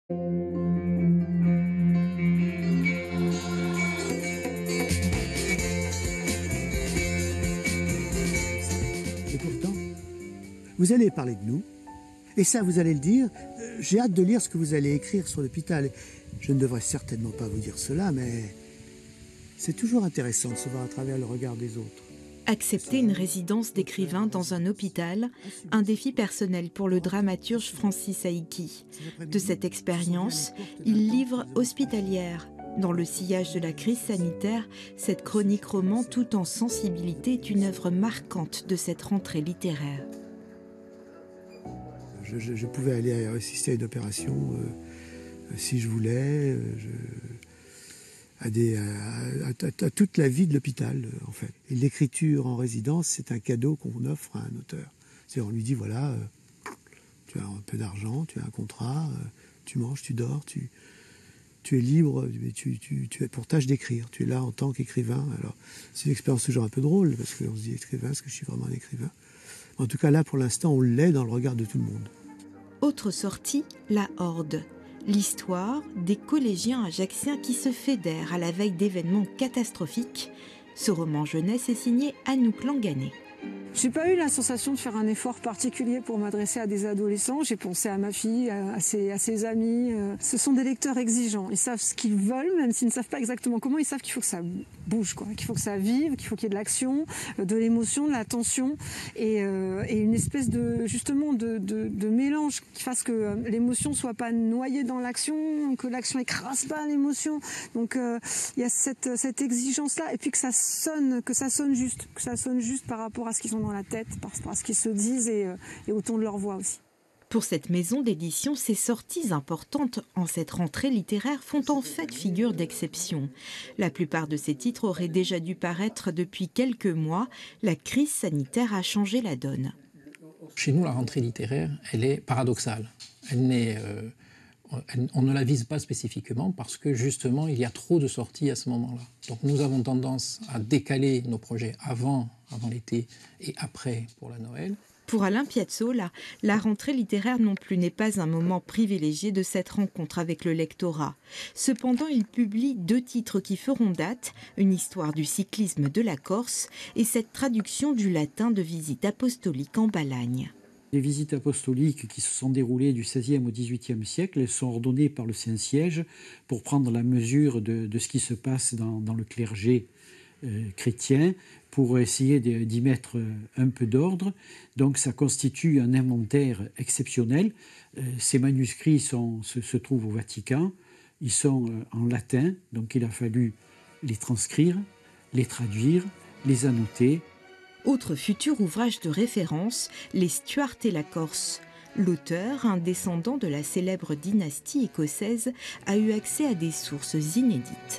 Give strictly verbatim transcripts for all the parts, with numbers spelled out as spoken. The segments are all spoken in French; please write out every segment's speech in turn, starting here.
Et pourtant, vous allez parler de nous, et ça, vous allez le dire. Euh, J'ai hâte de lire ce que vous allez écrire sur l'hôpital. Je ne devrais certainement pas vous dire cela, mais c'est toujours intéressant de se voir à travers le regard des autres. Accepter une résidence d'écrivain dans un hôpital, un défi personnel pour le dramaturge Francis Aïki. De cette expérience, il livre Hospitalière. Dans le sillage de la crise sanitaire, cette chronique roman tout en sensibilité est une œuvre marquante de cette rentrée littéraire. Je, je, je pouvais aller assister à une opération euh, si je voulais, euh, je, à, des, à, à, à toute la vie de l'hôpital, euh, en fait. Et l'écriture en résidence, c'est un cadeau qu'on offre à un auteur. C'est-à-dire, on lui dit, voilà, euh, tu as un peu d'argent, tu as un contrat, euh, tu manges, tu dors, tu, tu es libre, mais tu, tu, tu as pour tâche d'écrire. Tu es là en tant qu'écrivain. Alors, c'est une expérience toujours un peu drôle, parce qu'on se dit, écrivain, est-ce que je suis vraiment un écrivain ? En tout cas, là, pour l'instant, on l'est dans le regard de tout le monde. Autre sortie, La Horde. L'histoire des collégiens ajacciens qui se fédèrent à la veille d'événements catastrophiques. Ce roman jeunesse est signé Anouk Langané. J'ai pas eu la sensation de faire un effort particulier pour m'adresser à des adolescents. J'ai pensé à ma fille, à ses, à ses amis. Ce sont des lecteurs exigeants. Ils savent ce qu'ils veulent, même s'ils ne savent pas exactement comment. Ils savent qu'il faut que ça bouge, quoi, qu'il faut que ça vive, qu'il faut qu'il y ait de l'action, de l'émotion, de la tension, et, euh, et une espèce de justement de, de, de mélange qui fasse que l'émotion soit pas noyée dans l'action, que l'action écrase pas l'émotion. Donc euh, il y a cette, cette exigence-là, et puis que ça sonne, que ça sonne juste, que ça sonne juste par rapport à ce qu'ils ont dans la tête, par rapport à ce qu'ils se disent et, et au ton de leur voix aussi. Pour cette maison d'édition, ces sorties importantes en cette rentrée littéraire font en fait figure d'exception. La plupart de ces titres auraient déjà dû paraître depuis quelques mois. La crise sanitaire a changé la donne. Chez nous, la rentrée littéraire, elle est paradoxale. Elle n'est, euh, elle, on ne la vise pas spécifiquement parce que justement, il y a trop de sorties à ce moment-là. Donc nous avons tendance à décaler nos projets avant, avant l'été et après pour la Noël. Pour Alain Piazzolla, la rentrée littéraire non plus n'est pas un moment privilégié de cette rencontre avec le lectorat. Cependant, il publie deux titres qui feront date, une histoire du cyclisme de la Corse et cette traduction du latin de Visites apostoliques en Balagne. Les visites apostoliques qui se sont déroulées du seizième au dix-huitième siècle, elles sont ordonnées par le Saint-Siège pour prendre la mesure de, de ce qui se passe dans, dans le clergé euh, chrétien, pour essayer d'y mettre un peu d'ordre. Donc ça constitue un inventaire exceptionnel. Euh, ces manuscrits sont, se, se trouvent au Vatican. Ils sont euh, en latin, donc il a fallu les transcrire, les traduire, les annoter. Autre futur ouvrage de référence, Les Stuart et la Corse. L'auteur, un descendant de la célèbre dynastie écossaise, a eu accès à des sources inédites.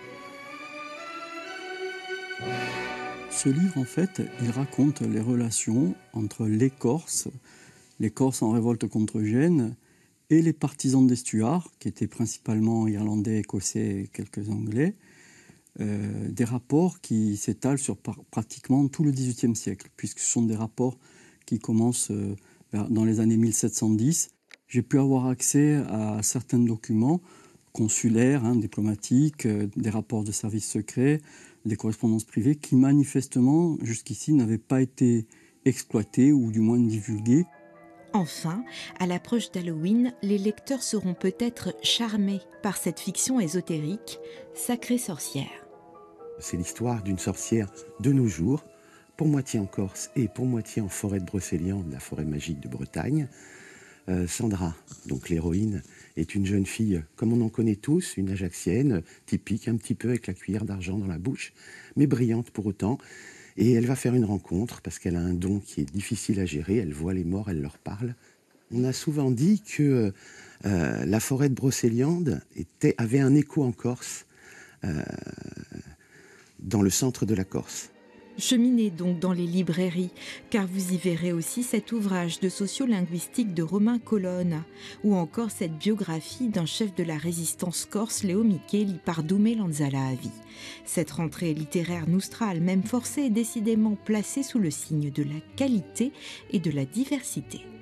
Ce livre, en fait, il raconte les relations entre les Corses, les Corses en révolte contre Gênes, et les partisans des Stuarts, qui étaient principalement irlandais, écossais et quelques anglais, euh, des rapports qui s'étalent sur par, pratiquement tout le dix-huitième siècle, puisque ce sont des rapports qui commencent euh, dans les années mille sept cent dix. J'ai pu avoir accès à certains documents consulaires, hein, diplomatiques, euh, des rapports de services secrets, des correspondances privées qui manifestement jusqu'ici n'avaient pas été exploitées ou du moins divulguées. Enfin, à l'approche d'Halloween, les lecteurs seront peut-être charmés par cette fiction ésotérique, Sacrée sorcière. C'est l'histoire d'une sorcière de nos jours, pour moitié en Corse et pour moitié en forêt de Brocéliande, la forêt magique de Bretagne. Euh, Sandra, donc l'héroïne, est une jeune fille, comme on en connaît tous, une Ajaccienne, typique, un petit peu avec la cuillère d'argent dans la bouche, mais brillante pour autant. Et elle va faire une rencontre, parce qu'elle a un don qui est difficile à gérer, elle voit les morts, elle leur parle. On a souvent dit que euh, la forêt de Brocéliande était, avait un écho en Corse, euh, dans le centre de la Corse. Cheminez donc dans les librairies, car vous y verrez aussi cet ouvrage de sociolinguistique de Romain Colonne, ou encore cette biographie d'un chef de la résistance corse, Léo Micheli, par Doumé Lanzala-Avi. Cette rentrée littéraire noustrale, même forcée, est décidément placée sous le signe de la qualité et de la diversité.